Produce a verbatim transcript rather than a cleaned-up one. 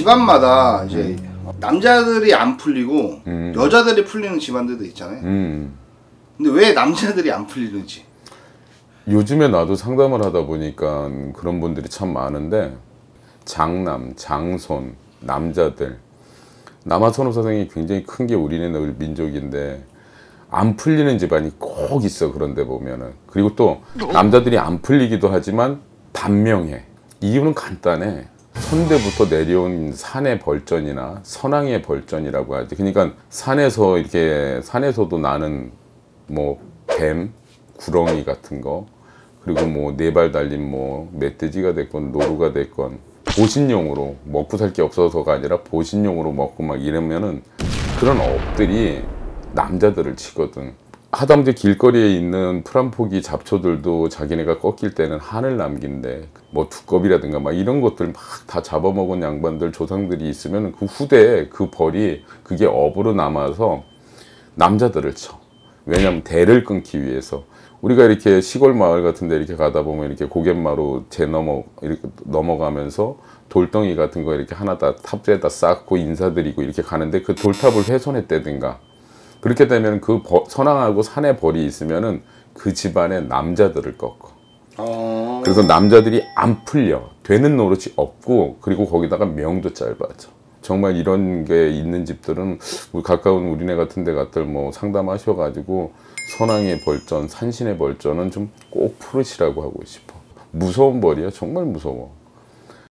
집안마다 이제 음. 남자들이 안 풀리고 음. 여자들이 풀리는 집안들도 있잖아요. 음. 근데 왜 남자들이 안 풀리는지. 요즘에 나도 상담을 하다 보니까 그런 분들이 참 많은데, 장남, 장손, 남자들, 남아선호사상이 굉장히 큰 게 우리네 민족인데 안 풀리는 집안이 꼭 있어. 그런데 보면은. 그리고 또 남자들이 안 풀리기도 하지만 단명해. 이유는 간단해. 선대부터 내려온 산의 벌전이나 선왕의 벌전이라고 하지. 그러니까 산에서 이렇게 산에서도 나는 뭐 뱀, 구렁이 같은 거, 그리고 뭐 네 발 달린 뭐 멧돼지가 됐건 노루가 됐건 보신용으로 먹고 살 게 없어서가 아니라 보신용으로 먹고 막 이러면은 그런 업들이 남자들을 치거든. 하다못해 길거리에 있는 풀한포기 잡초들도 자기네가 꺾일 때는 한을 남긴대. 뭐 두꺼비라든가 막 이런 것들 막 다 잡아먹은 양반들 조상들이 있으면 그 후대에 그 벌이 그게 업으로 남아서 남자들을 쳐. 왜냐면 대를 끊기 위해서. 우리가 이렇게 시골 마을 같은 데 이렇게 가다 보면 이렇게 고갯마루 제 넘어 이렇게 넘어가면서 돌덩이 같은 거 이렇게 하나 다 탑재에다 쌓고 인사드리고 이렇게 가는데 그 돌탑을 훼손했다든가 그렇게 되면 그 버, 선왕하고 산의 벌이 있으면은 그 집안의 남자들을 꺾어. 어... 그래서 남자들이 안 풀려. 되는 노릇이 없고, 그리고 거기다가 명도 짧아져. 정말 이런 게 있는 집들은 우리 가까운 우리네 같은 데 갔들 뭐 상담하셔가지고 선왕의 벌전, 산신의 벌전은 좀 꼭 풀으시라고 하고 싶어. 무서운 벌이야. 정말 무서워.